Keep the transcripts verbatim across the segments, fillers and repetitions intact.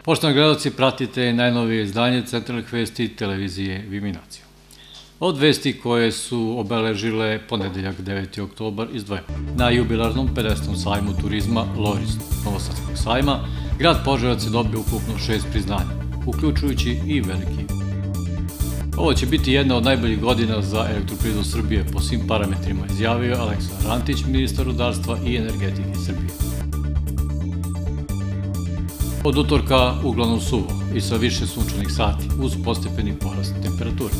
Poštovani gledalci, pratite najnovije izdanje centralnih vesti televizije Viminacija. Od vesti koje su obeležile ponedeljak deveti oktobar izdvojeno. Na jubilarnom pedesetom sajmu turizma Loris Novosadskog sajma, grad Požarevac je dobio ukupno šest priznanja, uključujući i veliki. Ovo će biti jedna od najboljih godina za Elektroprivredu Srbije po svim parametrima, izjavio Aleksandar Antić, ministar rudarstva i energetike Srbije. Od utorka uglavnom suvo i sa više sunčanih sati uz postepeni porast temperature.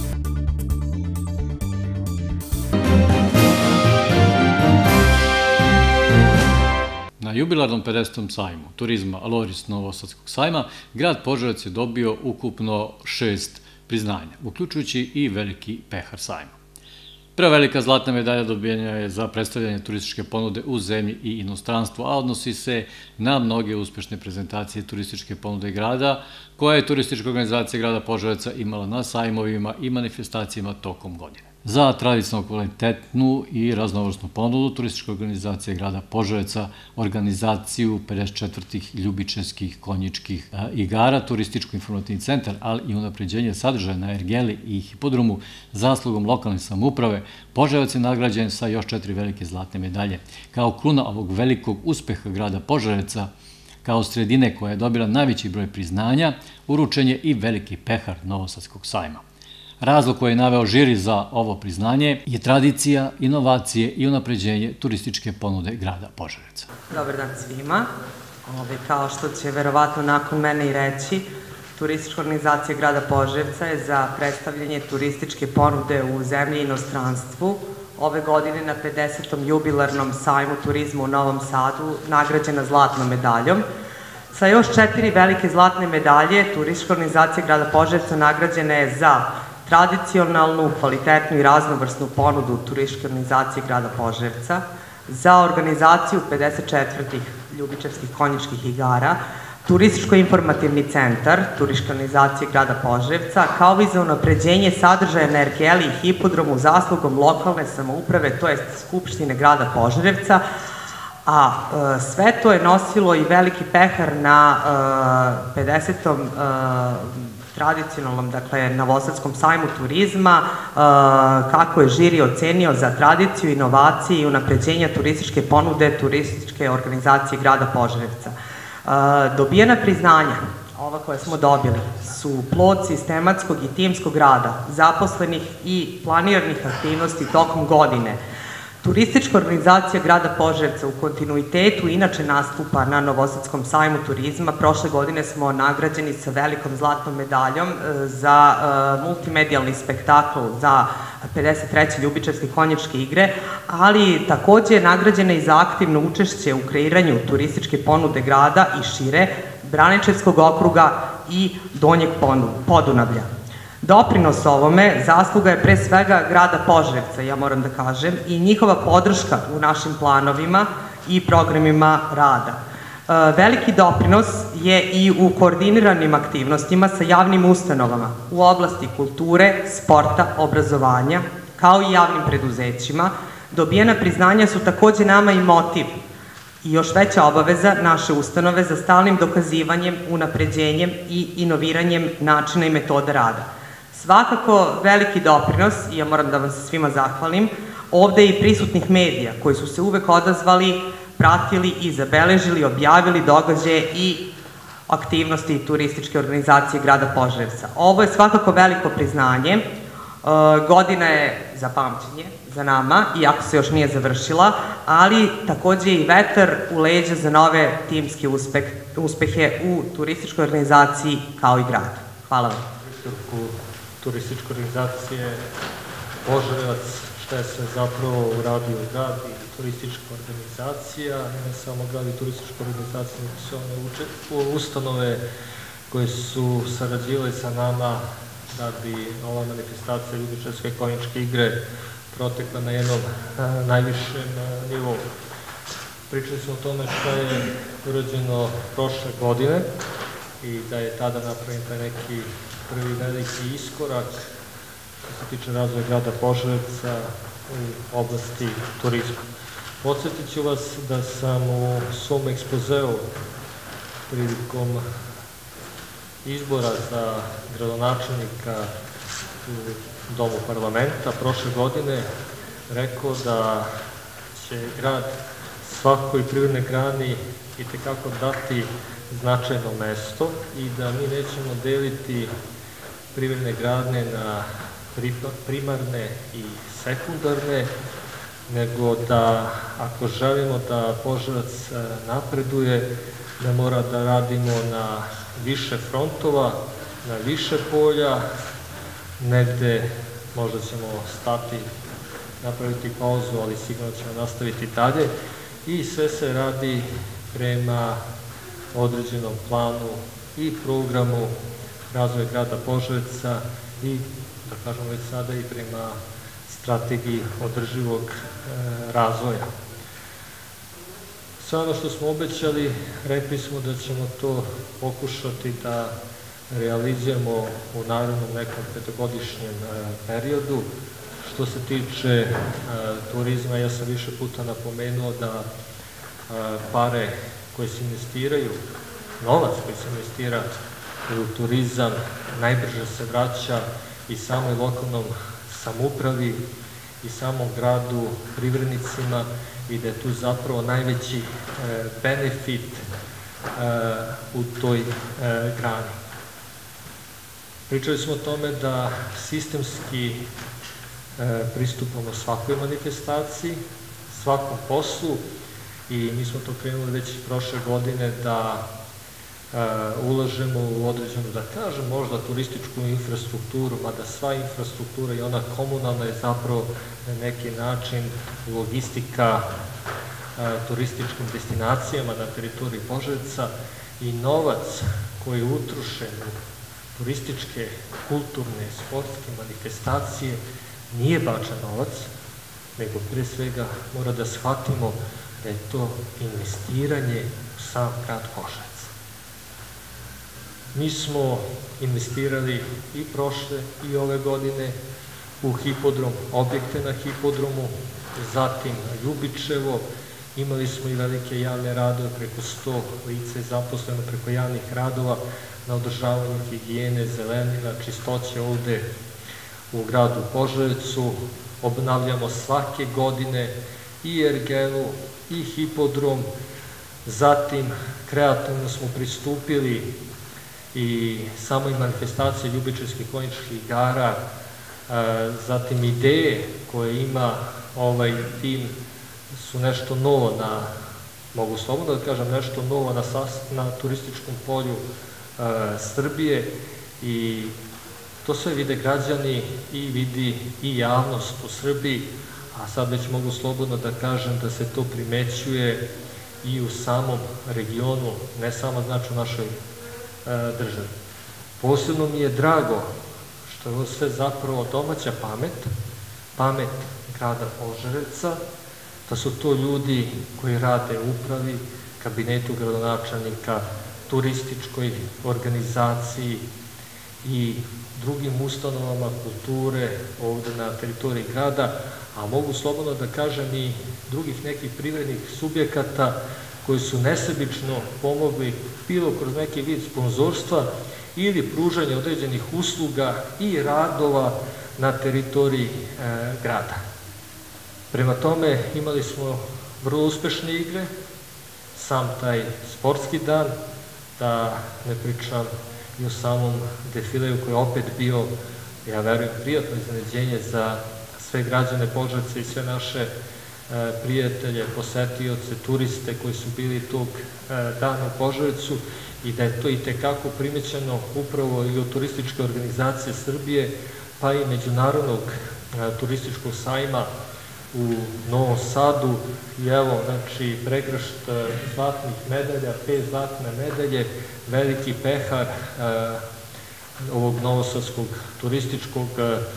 Na jubilarnom pedesetom sajmu turizma Loris Novosadskog sajma, grad Požarevac je dobio ukupno šest priznanja, uključujući i veliki pehar sajma. Prva velika zlatna medalja dobijena je za predstavljanje turističke ponude u zemlji i inostranstvu, a odnosi se na mnoge uspešne prezentacije turističke ponude grada, koja je turistička organizacija grada Požarevca imala na sajmovima i manifestacijama tokom godine. Za tradicionalno kvalitetnu i raznovrsnu ponudu turistička organizacija grada Požarevca, organizaciju pedeset četvrtih ljubičevskih konjičkih igara, turističko-informativni centar, ali i unapređenje sadržaja na ergeli i hipodromu zaslugom lokalne samouprave, Požarevac je nagrađen sa još četiri velike zlatne medalje. Kao kruna ovog velikog uspeha grada Požarevca, kao sredine koja je dobila najveći broj priznanja, uručen je i veliki pehar Novosadskog sajma. Razlog koji je naveo žiri za ovo priznanje je tradicija, inovacije i unapređenje turističke ponude grada Požarevca. Dobar dan svima. Kao što će verovatno nakon mene i reći, turistička organizacija grada Požarevca je za predstavljanje turističke ponude u zemlji i inostranstvu ove godine na pedesetom jubilarnom sajmu turizma u Novom Sadu nagrađena zlatnom medaljom. Sa još četiri velike zlatne medalje, turistička organizacija grada Požarevca nagrađena je za tradicionalnu, kvalitetnu i raznovrsnu ponudu turističke organizacije grada Požarevca, za organizaciju pedeset četvrtih ljubičevskih konjičkih igara, turističko-informativni centar turističke organizacije grada Požarevca, kao i za unapređenje sadržaja na ergeli i hipodromu zaslugom lokalne samouprave, to jest Skupštine grada Požarevca, a sve to je nosilo i veliki pehar na pedesetom tradicionalnom, dakle, Novosadskom sajmu turizma, kako je žiri ocenio za tradiciju, inovacije i unapređenja turističke ponude turističke organizacije grada Požarevca. Dobijena priznanja, ova koja smo dobili, su plod sistematskog i timskog rada, zaposlenih i planiranih aktivnosti tokom godine. Turistička organizacija grada Požarevca u kontinuitetu inače nastupa na Novosadskom sajmu turizma. Prošle godine smo nagrađeni sa velikom zlatnom medaljom za multimedijalni spektakl za pedeset treće ljubičevske konjičke igre, ali takođe je nagrađena i za aktivno učešće u kreiranju turističke ponude grada i šire, Braničevskog okruga i Donjeg Podunavlja. Doprinos ovome zasluga je pre svega grada Požarevca, ja moram da kažem, i njihova podrška u našim planovima i programima rada. Veliki doprinos je i u koordiniranim aktivnostima sa javnim ustanovama u oblasti kulture, sporta, obrazovanja, kao i javnim preduzećima. Dobijena priznanja su takođe nama i motiv i još veća obaveza naše ustanove za stalnim dokazivanjem, unapređenjem i inoviranjem načina i metoda rada. Svakako veliki doprinos, i ja moram da vam se svima zahvalim, ovde i prisutnih medija koji su se uvek odazvali, pratili i zabeležili, objavili događaje i aktivnosti turističke organizacije grada Požarevca. Ovo je svakako veliko priznanje, godina je za pamćenje za nama, iako se još nije završila, ali takođe i vetar u leđa za nove timske uspehe u turističkoj organizaciji kao i gradu. Hvala vam. Turističke organizacije Požarevac, šta je sve zapravo uradio grad i turistička organizacija, ne samo grad i turistička organizacija, nego su one ustanove koje su sarađivali sa nama da bi ova manifestacija ljubičevske konjičke igre protekla na jednom najvišem nivou. Pričali smo o tome šta je urađeno prošle godine i da je tada napravljen taj neki prvi veliki iskorak što se tiče razvoja grada Požarevca u oblasti turizma. Podsjetit ću vas da sam u svom ekspozeu prilikom izbora za gradonačelnika u Domu parlamenta prošle godine rekao da će grad svakoj privrednoj grani itekako dati značajno mesto i da mi nećemo deliti privredne grane na primarne i sekundarne, nego da ako želimo da Požarevac napreduje, da mora da radimo na više frontova, na više polja, negde možda ćemo stati, napraviti pauzu, ali sigurno ćemo nastaviti dalje i sve se radi prema određenom planu i programu razvoja grada Požarevca i, da kažemo već sada, i prema strategiji održivog e, razvoja. Sve ono što smo obećali, rekli smo da ćemo to pokušati da realizujemo u narednom nekom petogodišnjem e, periodu. Što se tiče e, turizma, ja sam više puta napomenuo da e, pare koje se investiraju, novac koji se investira u turizam, najbrže se vraća i samoj lokalnom samoupravi i samom gradu, privrednicima, i da je tu zapravo najveći e, benefit e, u toj e, grani. Pričali smo o tome da sistemski e, pristupamo svakoj manifestaciji, svakom poslu, i mi smo to krenuli već prošle godine da Uh, ulažemo u određenu, da kažem, možda turističku infrastrukturu, mada sva infrastruktura i ona komunalna je zapravo na neki način logistika uh, turističkim destinacijama na teritoriji Požarevca, i novac koji je utrošen u turističke, kulturne, sportske manifestacije nije bačan novac, nego pre svega mora da shvatimo da je to investiranje u sam grad Požarevac. Mi smo investirali i prošle i ove godine u hipodrom, objekte na hipodromu, zatim Ljubičevo, imali smo i velike javne radove, preko sto lica je zaposleno preko javnih radova na održavanju higijene, zelenila, čistoće ovde u gradu Požarevcu. Obnavljamo svake godine i ergelu i hipodrom, zatim kreativno smo pristupili i samoj manifestaciji ljubičevskih konjičkih igara, zatim ideje koje ima ovaj tim su nešto novo na, mogu slobodno da kažem, nešto novo na, na turističkom polju Srbije, i to sve vide građani i vidi i javnost u Srbiji, a sad već mogu slobodno da kažem da se to primećuje i u samom regionu, ne samo znači u našoj državi. Posebno mi je drago što je ovo sve zapravo domaća pamet, pamet grada Požarevca, da su to ljudi koji rade u upravi, kabinetu gradonačelnika, turističkoj organizaciji i drugim ustanovama kulture ovde na teritoriji grada, a mogu slobodno da kažem i drugih nekih privrednih subjekata koji su nesebično pomogli bilo kroz neki vid sponzorstva ili pružanje određenih usluga i radova na teritoriji e, grada. Prema tome, imali smo vrlo uspešne igre, sam taj sportski dan, da ne pričam i o samom defileju koji je opet bio, ja verujem, prijatno iznenađenje za sve građane Požarevca i sve naše prijatelje, posetioce, turiste koji su bili tog dana u Požarevcu, i da je to i tekako primećeno upravo i od turističke organizacije Srbije, pa i Međunarodnog turističkog sajma u Novom Sadu. I evo, znači, pregršt zlatnih medalja, pet zlatne medalje, veliki pehar ovog novosadskog turističkog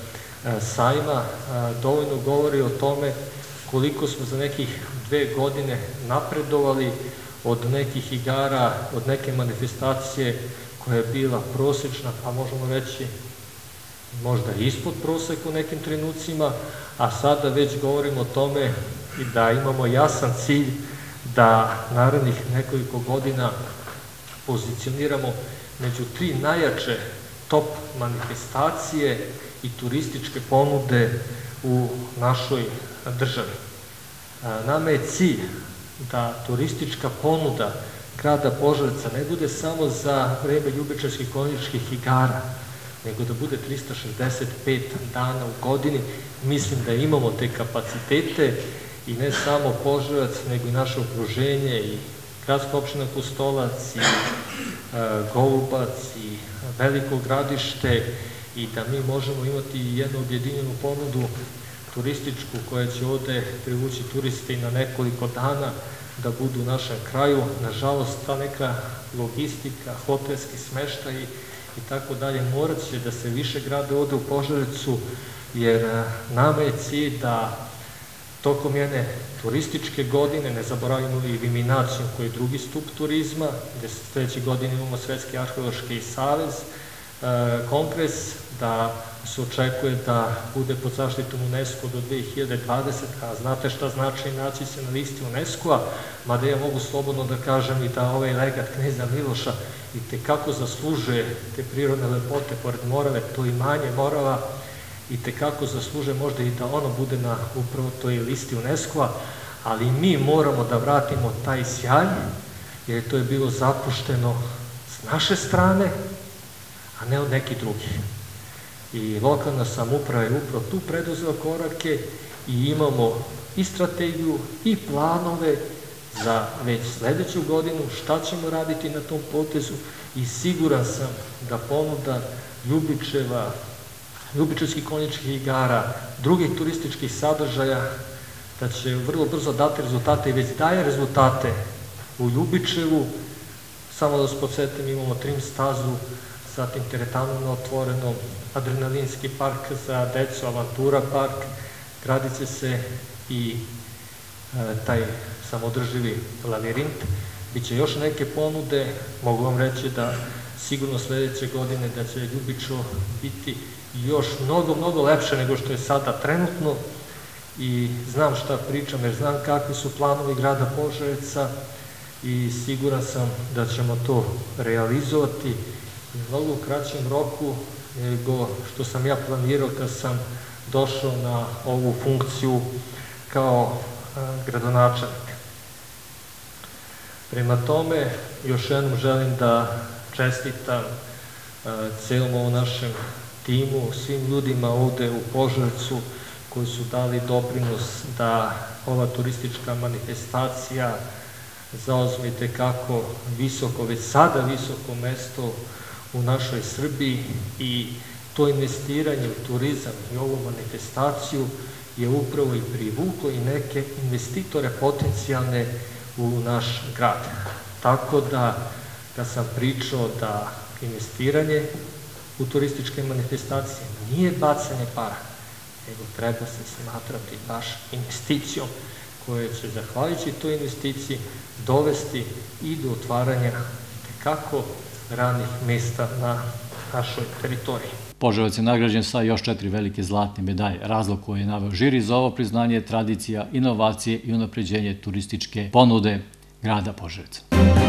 sajma dovoljno govori o tome koliko smo za nekih dve godine napredovali od nekih igara, od neke manifestacije koja je bila prosečna, pa možemo reći možda ispod proseka u nekim trenucima, a sada već govorimo o tome i da imamo jasan cilj da narednih nekoliko godina pozicioniramo među tri najjače top manifestacije i turističke ponude u našoj državi. Nama je cilj da turistička ponuda grada Požarevca ne bude samo za vreme ljubičarskih konjičkih igara, nego da bude trista šezdeset pet dana u godini. Mislim da imamo te kapacitete i ne samo Požarevac, nego i naše okruženje i gradska opština Kostolac i Golubac i Veliko Gradište, i da mi možemo imati jednu objedinjenu ponudu turističku koja će ovde privući turiste i na nekoliko dana da budu u našem kraju. Nažalost, ta neka logistika, hotelski smeštaj i tako dalje morat će da se više grade ovde u Požarevcu, jer nama je cilj da tokom jedne turističke godine, ne zaboravimo i eliminaciju koji je drugi stup turizma, gde sledeće godine imamo Svetski arheološki savez, kongres, da se očekuje da bude pod zaštitom UNESCO do dve hiljade dvadesete. A znate šta znači naći se na listi UNESCO-a, mada ja mogu slobodno da kažem i da ovaj legat kneza Miloša i tekako zaslužuje te prirodne lepote pored Morave, to imanje Morava, i tekako zaslužuje možda i da ono bude na upravo toj listi UNESCO-a, ali mi moramo da vratimo taj sjaj, jer to je bilo zapušteno s naše strane, a ne od nekih drugih. I lokalna samouprava je upravo tu preduzela korake i imamo i strategiju i planove za već sledeću godinu šta ćemo raditi na tom potezu, i siguran sam da ponuda Ljubičeva, ljubičevskih konjičkih igara, drugih turističkih sadržaja, da će vrlo brzo dati rezultate i već daje rezultate u Ljubičevu. Samo da vas podsjetim, imamo trim stazu, zatim teretanu na otvorenom, adrenalinski park za decu, avantura park, gradit će se i e, taj samodrživi lavirint. Biće još neke ponude, mogu vam reći da sigurno sledeće godine da će Ljubičevo biti još mnogo, mnogo lepše nego što je sada trenutno, i znam šta pričam jer znam kakvi su planovi grada Požarevca i siguran sam da ćemo to realizovati u mnogo kraćem roku nego što sam ja planirao kad sam došao na ovu funkciju kao gradonačelnik. Prema tome, još jednom želim da čestitam celom ovom našem timu, svim ljudima ovde u Požarevcu koji su dali doprinos da ova turistička manifestacija zauzme kako visoko, već sada visoko mesto u našoj Srbiji, i to investiranje u turizam i ovu manifestaciju je upravo i privuklo i neke investitore potencijalne u naš grad. Tako da, kad sam pričao da investiranje u turističke manifestacije nije bacanje para, nego treba se smatrati baš investicijom koja će, zahvaljujući toj investiciji, dovesti i do otvaranja tekako radnih mesta na našoj teritoriji. Požarevac je nagrađen sa još četiri velike zlatne medalje. Razlog koji je naveo žiri za ovo priznanje je tradicija, inovacije i unapređenje turističke ponude grada Požarevca.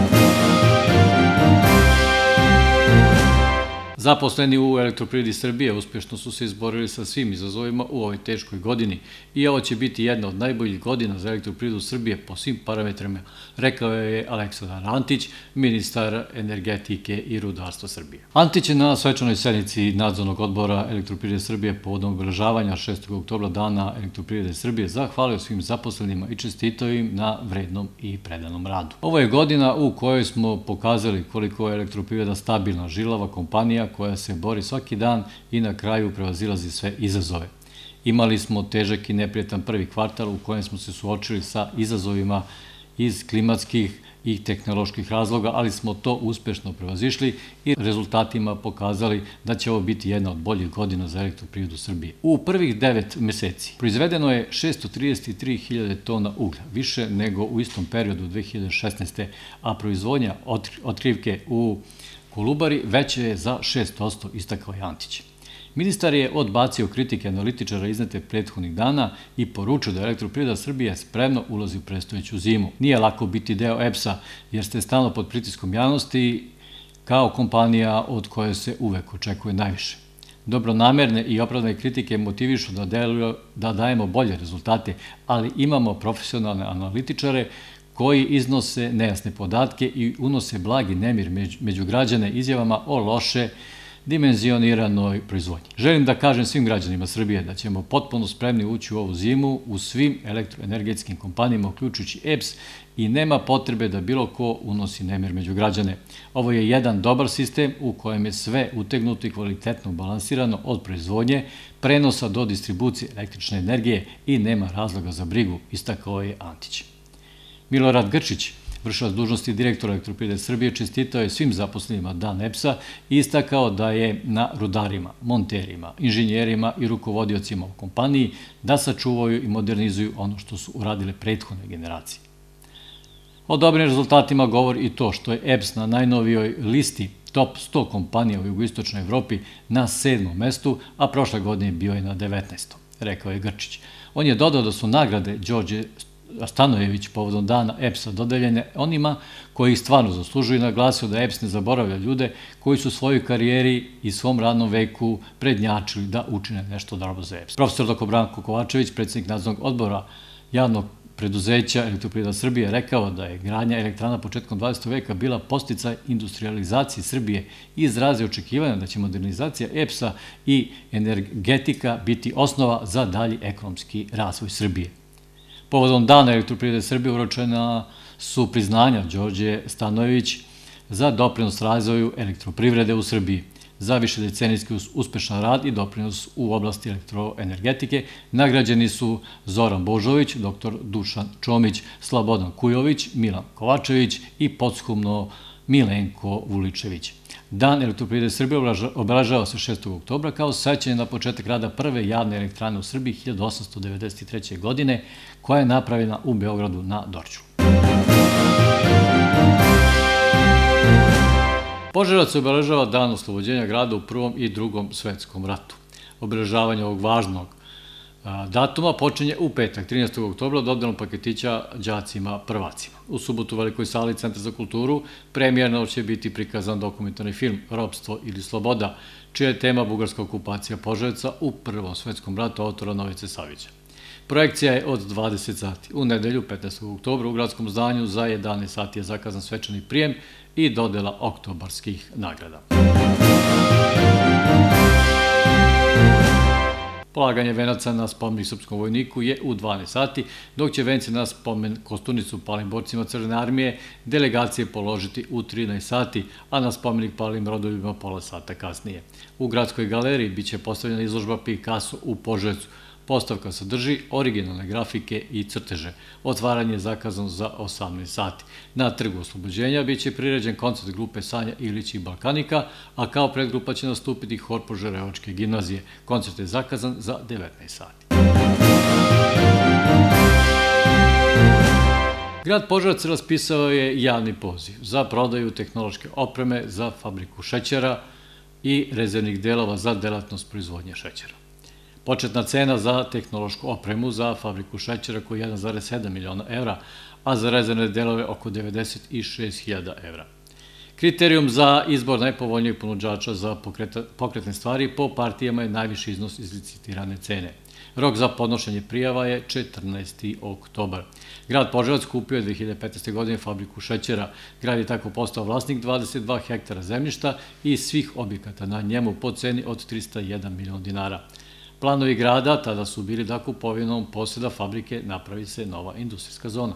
Zaposleni u Elektroprivredi Srbije uspješno su se izborili sa svim izazovima u ovoj teškoj godini i ovo će biti jedna od najboljih godina za Elektroprivredu Srbije po svim parametrima, rekao je Aleksandar Antić, ministar energetike i rudarstva Srbije. Antić je na svečanoj sednici Nadzornog odbora Elektroprivrede Srbije povodom obeležavanja šestog oktobra Dana Elektroprivrede Srbije zahvalio svim zaposlenima i čestitao im na vrednom i predanom radu. Ovo je godina u kojoj smo pokazali koliko je Elektroprivreda stabilna, žilava kompanija koja se bori svaki dan i na kraju prevazilazi sve izazove. Imali smo težak i neprijetan prvi kvartal u kojem smo se suočili sa izazovima iz klimatskih i tehnoloških razloga, ali smo to uspešno prevazišli i rezultatima pokazali da će ovo biti jedna od boljih godina za Elektroprivredu Srbije. U prvih devet meseci proizvedeno je šesto trideset tri hiljade tona uglja, više nego u istom periodu dve hiljade šesnaeste. a proizvodnja otkrivke u Kolubari veće je za šest posto, istakao je Antić. Ministar je odbacio kritike analitičara iznete prethodnih dana i poručio da Elektroprivreda Srbije spremno ulazi u predstojeću zimu. Nije lako biti deo E P S-a jer ste stalno pod pritiskom javnosti, kao kompanija od koje se uvek očekuje najviše. Dobronamerne i opravdane kritike motivišu da, deluju, da dajemo bolje rezultate, ali imamo profesionalne analitičare koji iznose nejasne podatke i unose blagi nemir među građane izjavama o loše dimenzioniranoj proizvodnji. Želim da kažem svim građanima Srbije da ćemo potpuno spremni ući u ovu zimu u svim elektroenergetskim kompanijama, uključujući E P S, i nema potrebe da bilo ko unosi nemir među građane. Ovo je jedan dobar sistem u kojem je sve utegnuto i kvalitetno balansirano od proizvodnje, prenosa do distribucije električne energije i nema razloga za brigu, istakao je Antić. Milorad Grčić, vršilac dužnosti direktora Elektroprivrede Srbije, čestitao je svim zaposlenima Dan E P S-a i istakao da je na rudarima, monterima, inženjerima i rukovodiocima u kompaniji da sačuvaju i modernizuju ono što su uradile prethodne generacije. O dobrim rezultatima govori i to što je E P S na najnovijoj listi top sto kompanija u jugoistočnoj Evropi na sedmom mestu, a prošle godine bio je na devetnaestom, rekao je Grčić. On je dodao da su nagrade Đorđe Stanojević povodom dana E P S-a dodeljene onima koji ih stvarno zaslužuju i naglasio da E P S ne zaboravlja ljude koji su u svojoj karijeri i svom radnom veku prednjačili da učine nešto dobro za E P S. Profesor doktor Branko Kovačević, predsjednik nadzornog odbora javnog preduzeća Elektroprivreda Srbije, rekao da je gradnja elektrana početkom dvadesetog veka bila podsticaj industrializacije Srbije i izrazio očekivanja da će modernizacija E P S-a i energetika biti osnova za dalji ekonomski razvoj Srbije. Povodom dana Elektroprivrede Srbije uručena su priznanja Đorđe Stanojević za doprinos razvoju elektroprivrede u Srbiji, za višedecenijski uspešan rad i doprinos u oblasti elektroenergetike. Nagrađeni su Zoran Božović, doktor Dušan Čomić, Slobodan Kujović, Milan Kovačević i posthumno Milenko Vuličević. Dan Elektroprivrede Srbije obeležava se šestog oktobra kao sećanje na početak rada prve javne elektrane u Srbiji hiljadu osamsto devedeset treće. godine, koja je napravljena u Beogradu na Dorćolu. Požarevac obeležava dan oslobođenja grada u Prvom i Drugom svetskom ratu. Obeležavanje ovog važnog datuma počinje u petak, trinaestog oktobra, dodelom paketića đacima prvacima. U subotu u Velikoj sali Centra za kulturu premijerno će biti prikazan dokumentarni film Ropstvo ili sloboda, čija je tema bugarska okupacija Požarevca u Prvom svetskom ratu autora Novice Savića. Projekcija je od dvadeset sati. U nedelju, petnaestog oktobra, u gradskom zdanju za jedanaest sati je zakazan svečani prijem i dodela oktobarskih nagrada. Polaganje venaca na spomenik srpskom vojniku je u dvanaest sati, dok će venci na spomen kosturnicu palim borcima Crvene armije delegacije položiti u trinaest sati, a na spomenik palim rodovima pola sata kasnije. U gradskoj galeriji biće postavljena izložba Picasso u Požarevcu. Postavka sadrži originalne grafike i crteže. Otvaranje je zakazano za osamnaest sati. Na Trgu oslobođenja biće priređen koncert grupe Sanja Ilić i Balkanika, a kao predgrupa će nastupiti hor Požarevačke gimnazije. Koncert je zakazan za devetnaest sati. Grad Požarevac raspisao je javni poziv za prodaju tehnološke opreme za fabriku šećera i rezervnih delova za delatnost proizvodnje šećera. Početna cena za tehnološku opremu za fabriku šećera koja je jedan zarez sedam miliona evra, a za rezervne delove oko devedeset šest hiljada evra. Kriterijum za izbor najpovoljnijeg ponuđača za pokretne stvari po partijama je najviši iznos iz licitirane cene. Rok za podnošenje prijava je četrnaesti oktobar. Grad Požarevac kupio je dve hiljade petnaeste. godine fabriku šećera. Grad je tako postao vlasnik dvadeset dva hektara zemljišta i svih objekata na njemu po ceni od trista jedan milion dinara. Planovi grada tada su bili da kupovinom poseda fabrike napravi se nova industrijska zona.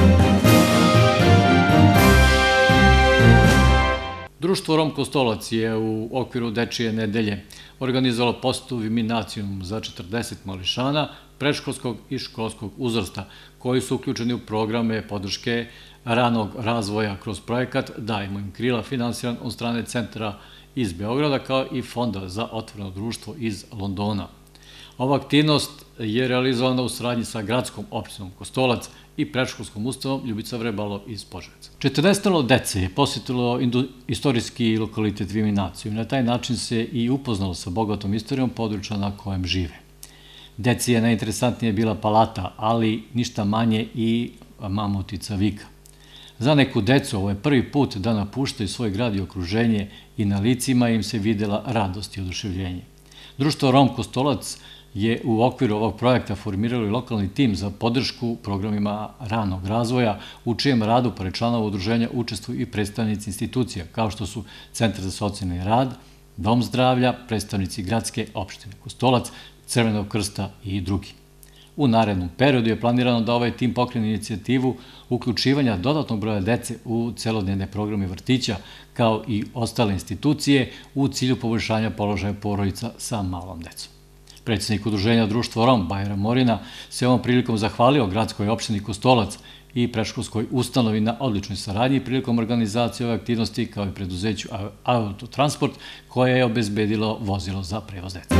Društvo Rom Kostolac je u okviru Dečije nedelje organizovalo posetu Viminacijum za četrdeset mališana predškolskog i školskog uzrasta koji su uključeni u programe podrške ranog razvoja kroz projekat Dajmo im krila, finansiran od strane centra iz Beograda kao i Fonda za otvoreno društvo iz Londona. Ova aktivnost je realizovana u saradnji sa gradskom opštinom Kostolac i predškolskom ustanovom Ljubica Vrebalo iz Požarevca. četrnaestoro dece je posjetilo istorijski lokalitet Viminaciju i na taj način se i upoznalo sa bogatom istorijom područja na kojem žive. Deci je najinteresantnije bila palata, ali ništa manje i mamutica Vika. Za neku decu ovo je prvi put da napuštaju svoj grad i okruženje i na licima im se videla radost i oduševljenje. Društvo Rom Kostolac je u okviru ovog projekta formiralo i lokalni tim za podršku programima ranog razvoja, u čijem radu pored članova udruženja učestvuju i predstavnici institucija, kao što su Centar za socijalni rad, Dom zdravlja, predstavnici gradske opštine Kostolac, Crvenog krsta i drugi. U narednom periodu je planirano da ovaj tim pokrene inicijativu uključivanja dodatnog broja dece u celodnevne programe vrtića, kao i ostale institucije, u cilju poboljšanja položaja porodica sa malom decom. Predsjednik udruženja Društvo Rom, Bajram Morina, se ovom prilikom zahvalio gradskoj opštini Kostolac i predškolskoj ustanovi na odličnoj saradnji prilikom organizacije ove aktivnosti, kao i preduzeću Autotransport, koje je obezbedilo vozilo za prevoz dece.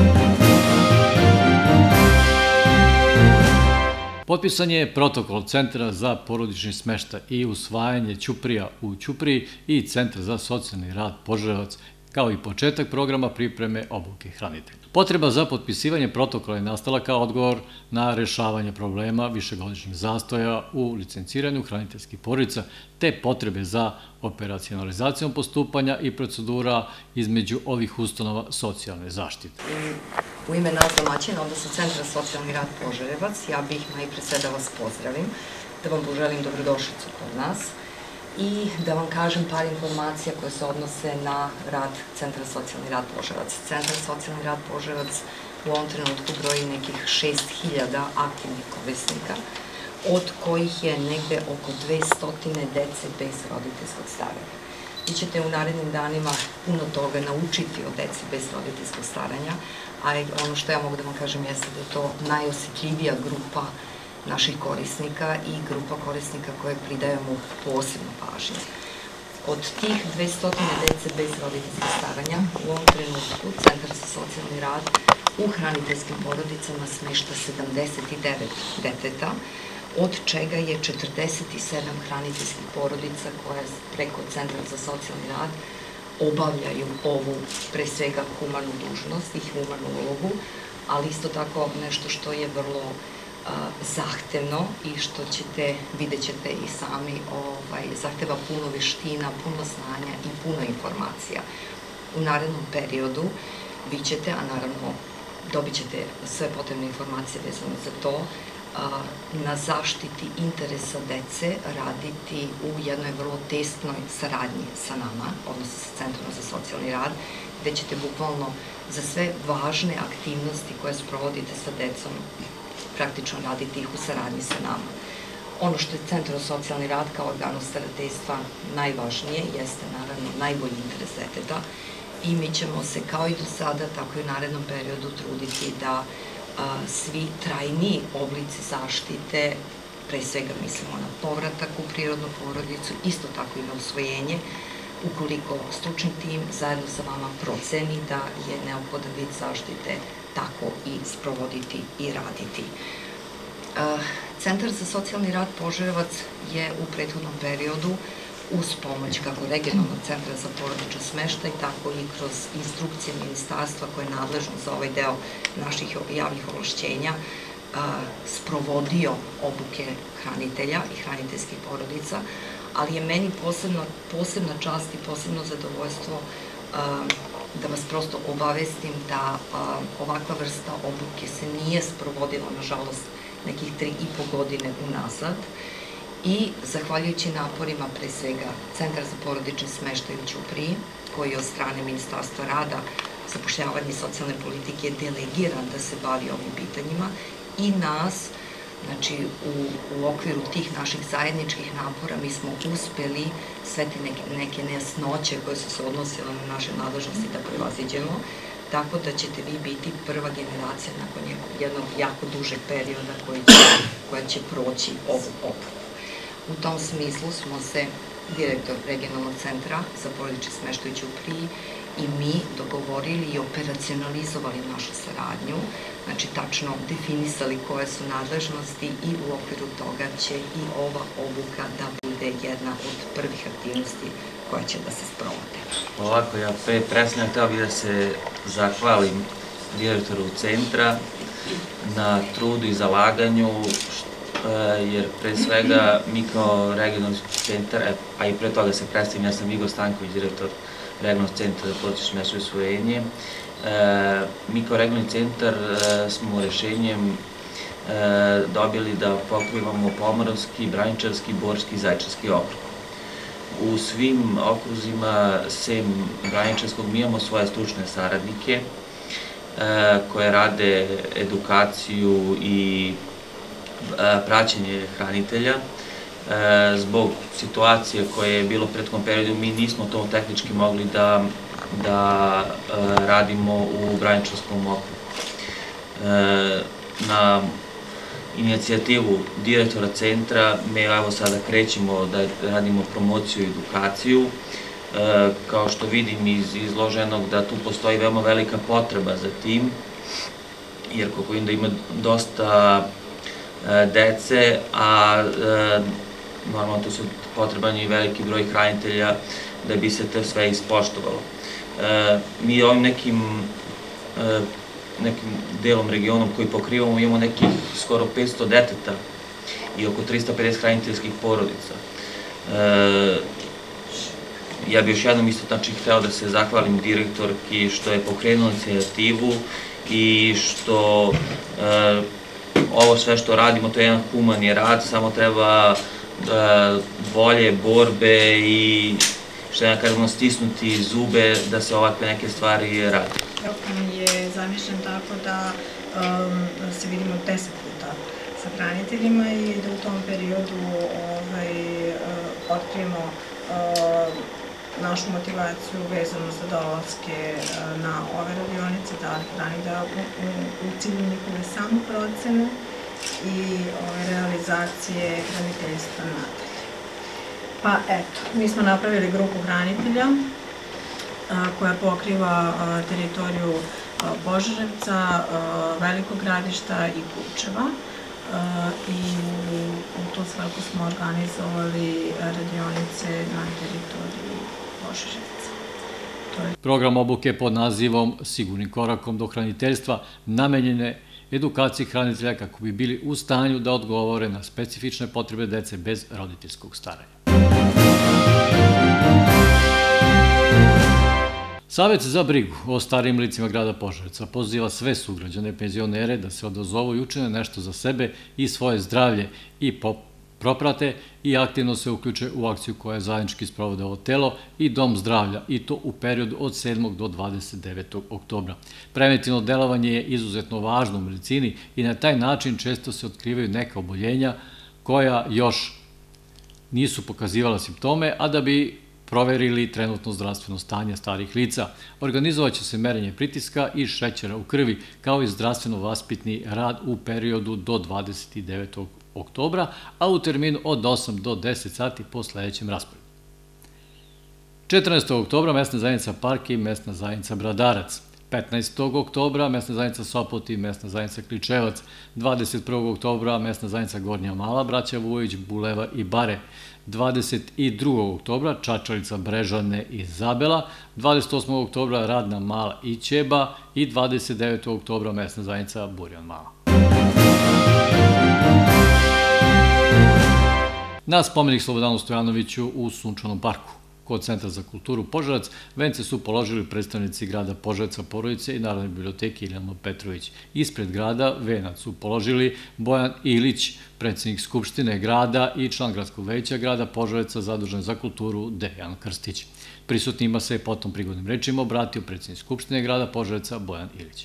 Potpisan je protokol Centra za porodični smeštaj i usvajanje Ćuprija u Ćupriji i Centra za socijalni rad Požarevac, kao i početak programa pripreme obuke hranitelja. Potreba za potpisivanje protokola je nastala kao odgovor na rešavanje problema višegodišnjih zastoja u licenciranju hraniteljskih porodica, te potrebe za operacionalizacijom postupanja i procedura između ovih ustanova socijalne zaštite. U ime nas domaćina, odnosno Centra socijalni rad Požarevac, ja bih najpre sve da vas pozdravim, da vam poželim dobrodošlicu kod nas i da vam kažem par informacija koje se odnose na rad Centra socijalni rad Požarevac. Centar socijalni rad Požarevac u ovom trenutku broji nekih šest hiljada aktivnih korisnika, od kojih je negde oko dvesta dece bez roditeljskog staranja. Vi ćete u narednim danima puno toga naučiti o deci bez roditeljskog staranja, a ono što ja mogu da vam kažem jeste da je to najosjetljivija grupa naših korisnika i grupa korisnika koje pridajemo posebnu pažnju. Od tih dvesta dece bez roditeljskog staranja u ovom trenutku Centar za socijalni rad u hraniteljskim porodicama smešta sedamdeset devet deteta, od čega je četrdeset sedam hraniteljskih porodica koje preko Centra za socijalni rad obavljaju ovu, pre svega, humanu dužnost i humanu ulogu, ali isto tako nešto što je vrlo zahtevno i što ćete, vidjet ćete i sami, zahteva puno veština, puno znanja i puno informacija. U narednom periodu vi ćete, a naravno dobit ćete sve potrebne informacije vezano za to, na zaštiti interesa dece raditi u jednoj vrlo tesnoj saradnji sa nama, odnosno sa Centrom za socijalni rad, gde ćete bukvalno za sve važne aktivnosti koje sprovodite sa decom praktično raditi ih u saradnji sa nama. Ono što je Centar za socijalni rad kao organ starateljstva najvažnije jeste naravno najbolji interes deteta i mi ćemo se kao i do sada, tako i u narednom periodu truditi da svi trajniji oblici zaštite, pre svega mislimo na povratak u prirodnu porodicu, isto tako i na usvojenje, ukoliko stručni tim zajedno sa vama proceni da je neophodan vid zaštite, tako i sprovoditi i raditi. Centar za socijalni rad Požarevac je u prethodnom periodu uz pomoć kako regionalnog centra za porodični smeštaj, tako i kroz instrukcije ministarstva koje je nadležno za ovaj deo naših javnih ovlašćenja sprovodio obuke hranitelja i hraniteljskih porodica, ali je meni posebna čast i posebno zadovoljstvo da vas prosto obavestim da ovakva vrsta obuke se nije sprovodila, nažalost, nekih tri i po godine unazad i zahvaljujući naporima pre svega Centar za porodični smeštaj u Ćupriji, koji je od strane Ministarstva rada, zapošljavanja i socijalne politike delegiran da se bavi ovim pitanjima i nas, znači u okviru tih naših zajedničkih napora mi smo uspeli sve te neke nejasnoće koje su se odnosile na naše nadležnosti da prevaziđemo, tako da ćete vi biti prva generacija nakon jednog jako dužeg perioda koja će proći ovu obuku. U tom smislu smo se, direktor regionalnog centra za porodični smeštaj u Ćupriji i mi dogovorili i operacionalizovali našu saradnju, znači tačno definisali koje su nadležnosti i u okviru toga će i ova obuka da bude jedna od prvih aktivnosti koja će da se sprovode. Ovako, ja pre presnja htio bih da se zahvalim direktoru centra na trudu i zalaganju jer pre svega mi kao regionalni centar, a i pre toga se predstavim, ja sam Igor Stanković, direktor regionalnog centra za porodično smeštaj i usvojenje. Mi kao regionalni centar smo rešenjem dobili da pokrivamo Pomoravski, Braničevski, Borski i Zaječarski okrug. U svim okruzima, sem Braničevskog, mi imamo svoje stručne saradnike koje rade edukaciju i praćenje hranitelja. Zbog situacije koje je bilo u prethodnom periodu, mi nismo to tehnički mogli da, da radimo u Braničevskom okrugu. Na inicijativu direktora centra mi evo sada krećemo da radimo promociju i edukaciju. Kao što vidim iz izloženog da tu postoji veoma velika potreba za tim, jer kako vidim da ima dosta dece, a normalno tu su potreban i veliki broj hranitelja da bi se to sve ispoštovalo. Mi ovim nekim nekim delom regionom koji pokrivamo imamo nekih skoro petsto deteta i oko trista pedeset hraniteljskih porodica. Ja bih još jednom isto znači hteo da se zahvalim direktorki što je pokrenula inicijativu i što ovo sve što radimo, to je jedan humani rad, samo treba volje, borbe i što ja kažemo stisnuti zube da se ovakve neke stvari rade. Program je zamišljen tako da se vidimo deset puta sa hraniteljima i da u tom periodu otkrijemo našu motivaciju vezano za dolaske na ove radionice, da hrani da u cilju njihove samoprocene i realizacije hraniteljstva nadalje. Pa eto, mi smo napravili grupu hranitelja koja pokriva teritoriju Požarevca, Velikog Gradišta i Kučeva i u tu svrhu smo organizovali radionice na teritoriji Požarevca. Program obuke pod nazivom Sigurnim korakom do hraniteljstva namenjene edukaciji hranitelja kako bi bili u stanju da odgovore na specifične potrebe dece bez roditeljskog staranja. Savet za brigu o starijim licima grada Požarevca poziva sve sugrađane penzionere da se odazovu i učine nešto za sebe i svoje zdravlje i proprate i aktivno se uključe u akciju koja je zajednički sprovode ovo telo i Dom zdravlja, i to u periodu od sedmog do dvadeset devetog oktobra. Preventivno delovanje je izuzetno važno u medicini i na taj način često se otkrivaju neka oboljenja koja još nisu pokazivala simptome, a da bi proverili trenutno zdravstveno stanje starih lica. Organizovat će se merenje pritiska i šećera u krvi, kao i zdravstveno-vaspitni rad u periodu do dvadeset devetog oktobra, a u terminu od osam do deset sati po sledećem rasporedu. četrnaestog oktobra mesna zajednica Park i mesna zajednica Bradarac. petnaestog oktobra mesna zajednica Sopot i mesna zajednica Kličevac. dvadeset prvog oktobra mesna zajednica Gornja Mala, braća Vujović, Bulevar i Bare. dvadeset drugog oktobra Čačalica, Brežane i Zabela. dvadeset osmog oktobra Radna Mala i Ćeba i dvadeset devetog oktobra mesna zajednica Burjan Mala. Na spomenik Slobodanu Stojanoviću u Sunčanom parku kod Centra za kulturu Požarevac vence su položili predstavnici grada Požarevca, porodice i Narodne biblioteke Iljana Petrović. Ispred grada venac su položili Bojan Ilić, predsjednik Skupštine grada i član gradskog veća grada Požarevca zadužen za kulturu Dejan Krstić. Prisutnima se potom prigodnim rečima obratio predsjednik Skupštine grada Požarevca Bojan Ilić.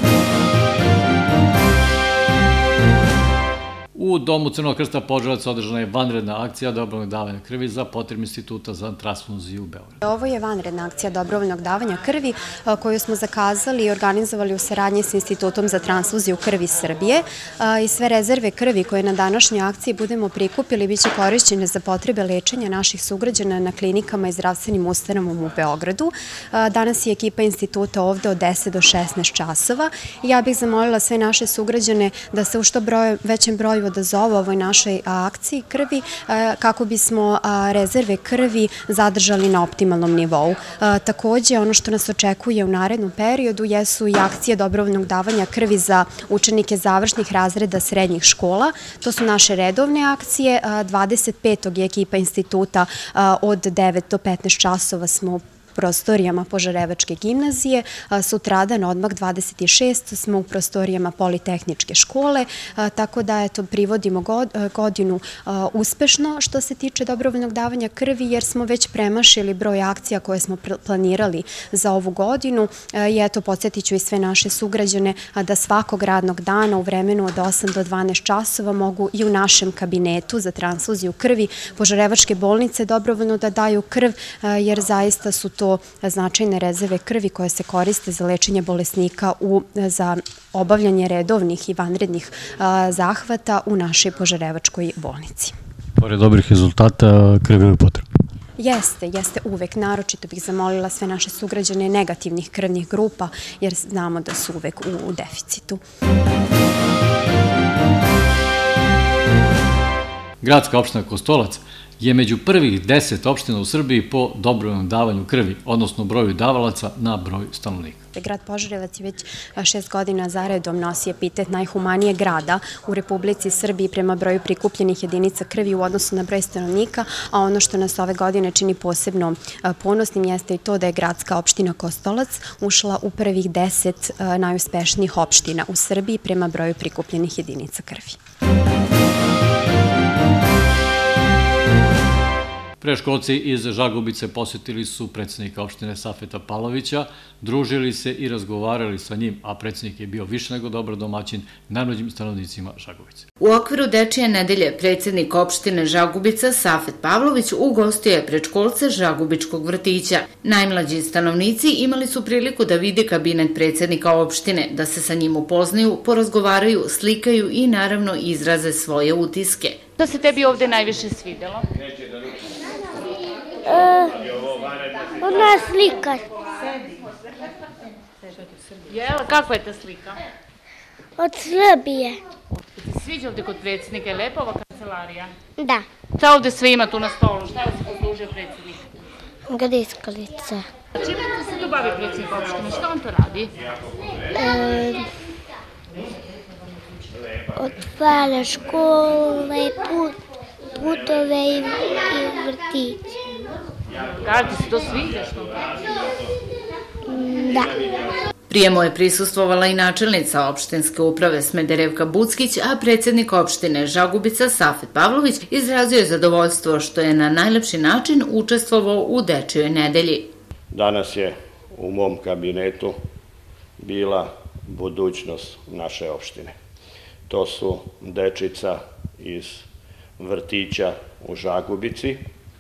U Domu Crvenog krsta Požarevac održana je vanredna akcija dobrovoljnog davanja krvi za potrebe Instituta za transfuziju u Beogradu. Ovo je vanredna akcija dobrovoljnog davanja krvi koju smo zakazali i organizovali u saradnji s Institutom za transfuziju krvi Srbije i sve rezerve krvi koje na današnjoj akciji budemo prikupili biće korišćene za potrebe lečenja naših sugrađana na klinikama i zdravstvenim ustanovama u Beogradu. Danas je ekipa instituta ovde od deset do šesnaest časova i ja bih zamolila sve naše sugrađane da se u što većem broju zapravo da zovu ovoj našoj akciji krvi kako bismo rezerve krvi zadržali na optimalnom nivou. Takođe, ono što nas očekuje u narednom periodu jesu i akcije dobrovoljnog davanja krvi za učenike završnih razreda srednjih škola. To su naše redovne akcije. dvadeset petog je ekipa instituta od devet do petnaest časova smo u prostorijama Požarevačke gimnazije. Sutradan odmah dvadeset šestog smo u prostorijama Politehničke škole, tako da eto, privodimo godinu uspešno što se tiče dobrovoljnog davanja krvi, jer smo već premašili broj akcija koje smo planirali za ovu godinu. I eto, podsjetit ću i sve naše sugrađane da svakog radnog dana u vremenu od osam do dvanaest časova mogu i u našem kabinetu za transfuziju krvi Požarevačke bolnice dobrovoljno da daju krv, jer zaista su to značajne rezerve krvi koje se koriste za lečenje bolesnika za obavljanje redovnih i vanrednih zahvata u našoj Požarevačkoj bolnici. Pored dobrih rezultata, krv je potrebna. Jeste, jeste uvek. Naročito bih zamolila sve naše sugrađane negativnih krvnih grupa, jer znamo da su uvek u deficitu. Gradska opština Kostolac je među prvih deset opština u Srbiji po dobrovoljnom davanju krvi, odnosno broju davalaca na broj stanovnika. Grad Požarevac je već šest godina zaredom nosi epitet najhumanije grada u Republici Srbiji prema broju prikupljenih jedinica krvi u odnosu na broj stanovnika, a ono što nas ove godine čini posebno ponosnim jeste i to da je gradska opština Kostolac ušla u prvih deset najuspešnijih opština u Srbiji prema broju prikupljenih jedinica krvi. Preškolci iz Žagubice posjetili su predsjednika opštine Safeta Pavlovića, družili se i razgovarali sa njim, a predsjednik je bio više nego dobar domaćin najmlađim stanovnicima Žagubice. U okviru Dečije nedelje predsjednik opštine Žagubica Safet Pavlović ugostio je preškolce Žagubičkog vrtića. Najmlađi stanovnici imali su priliku da vide kabinet predsjednika opštine, da se sa njim upoznaju, porazgovaraju, slikaju i naravno izraze svoje utiske. Što se tebi ovde najviše svidelo? Ona slika. Jel, kako je ta slika? Od Srbije. Ti sviđa ovde kod predsjednika? Je lepa ova kancelarija? Da. Šta ovde sve ima tu na stolu? Šta je se poslužio predsjednik? Griskalica. Čime se tu bavi predsjednik opštine? Šta on to radi? Otvara škole, putove i vrtiće. Kada ti se to sviđa što? Da. Prijemu je prisustvovala i načelnica opštinske uprave Smederevka Buckić, a predsjednik opštine Žagubica Safet Pavlović izrazio je zadovoljstvo što je na najlepši način učestvovao u Dečijoj nedelji. Danas je u mom kabinetu bila budućnost naše opštine. To su dečica iz vrtića u Žagubici.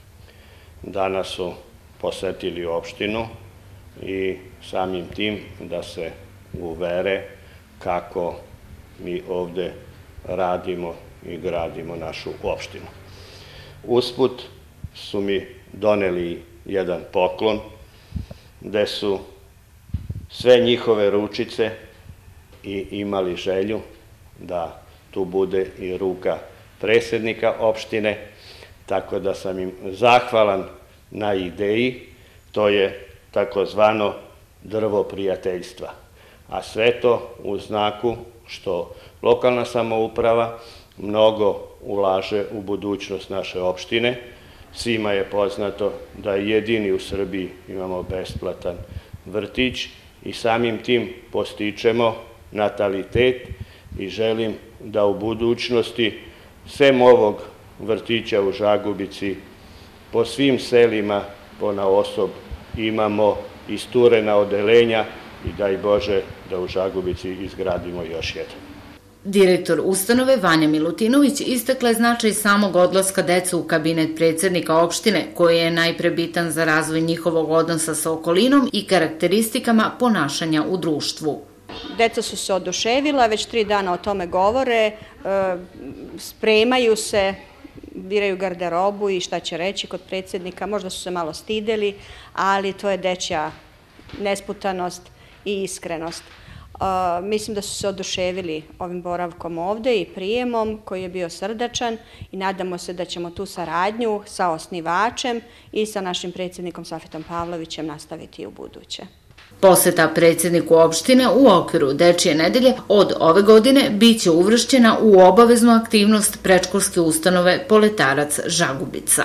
Danas su posetili opštinu i samim tim da se uvere kako mi ovde radimo i gradimo našu opštinu. Usput su mi doneli jedan poklon gde su sve njihove ručice i imali želju da tu bude i ruka predsjednika opštine, tako da sam im zahvalan na ideji, to je takozvano drvo prijateljstva. A sve to u znaku što lokalna samouprava mnogo ulaže u budućnost naše opštine. Svima je poznato da jedini u Srbiji imamo besplatan vrtić i samim tim postičemo natalitet i želim da u budućnosti sem ovog vrtića u Žagubici po svim selima ponaosob imamo isturena odeljenja i daj Bože da u Žagubici izgradimo još jedan. Direktor ustanove Vanja Milutinović istakla je značaj samog odlaska dece u kabinet predsjednika opštine, koji je najpre bitan za razvoj njihovog odnosa sa okolinom i karakteristikama ponašanja u društvu. Deca su se oduševila, već tri dana o tome govore, spremaju se, biraju garderobu i šta će reći kod predsjednika. Možda su se malo stideli, ali to je dečja nesputanost i iskrenost. Mislim da su se oduševili ovim boravkom ovde i prijemom koji je bio srdačan i nadamo se da ćemo tu saradnju sa osnivačem i sa našim predsjednikom Safetom Pavlovićem nastaviti i u buduće. Poseta predsjedniku opštine u okviru Dečije nedelje od ove godine biće uvršćena u obaveznu aktivnost predškolske ustanove Poletarac Žagubica.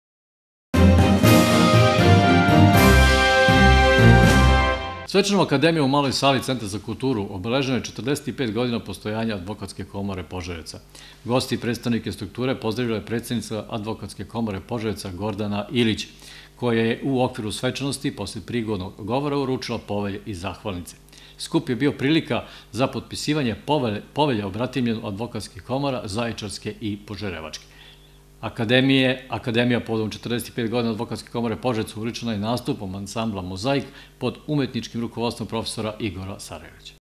Svečanom akademijom u Maloj sali Centra za kulturu obeleženo je četrdeset pet godina postojanja Advokatske komore Požarevaca. Gosti i predstavnike strukture pozdravila je predsjednica Advokatske komore Požarevaca Gordana Ilić, koja je u okviru svečanosti posle prigodnog govora uručila povelje i zahvalnice. Skup je bio prilika za potpisivanje povelja o bratimljenju advokatskih komora Zaječarske i Požarevačke. Akademija povodom četrdeset pet godina Advokatske komore Požarevca uličena je nastupom ansambla Mozaik pod umetničkim rukovodstvom profesora Igora Sarajevića.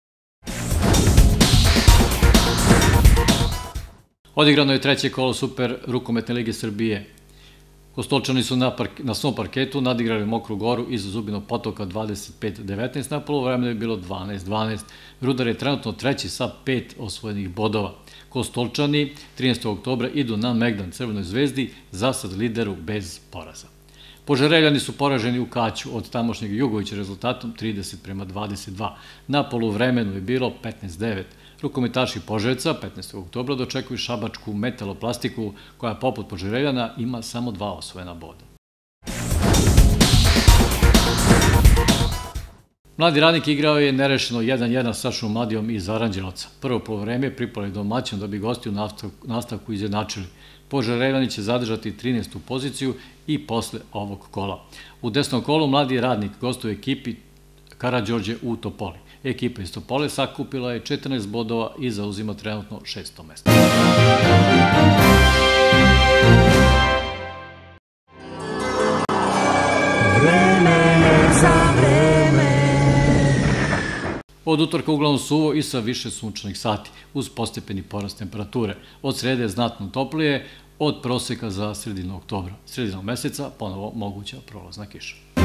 Odigrano je treće kolo Super rukometne lige Srbije. Kostolčani su na svom parketu nadigrali Mokru Goru iz Zubinog Potoka dvadeset pet devetnaest, na poluvremenu je bilo dvanaest dvanaest. Rudar je trenutno treći sa pet osvojenih bodova. Kostolčani trinaestog oktobra idu na Megdan Crvenoj zvezdi, za sad lideru bez poraza. Požarevljani su poraženi u Kaću od tamošnjeg Jugovića rezultatom trideset prema dvadeset dva. Na poluvremenu je bilo petnaest devet. Rukometaši Požarevca petnaestog oktobra dočekuju šabačku metaloplastiku koja poput Požarevljana ima samo dva osvojena boda. Mladi radnik igrao je nerešeno jedan jedan sa Šumadijom iz Aranđelovca. Prvo poluvreme je pripalo je domaćin da bi gosti u nastavku izjednačili. Požarevljani će zadržati trinaestu poziciju i posle ovog kola. U desnom kolu mladi radnik gostuje ekipi Karađorđe u Topoli. Ekipa iz Topole sakupila je četrnaest bodova i zauzima trenutno šesto mesto. Vreme je za vreme. Od utorka uglavnom suvo i sa više sunčanih sati, uz postepeni porast temperature. Od srede je znatno toplije, od proseka za sredinu oktobra. Sredinom meseca ponovo moguća prolazna kiša.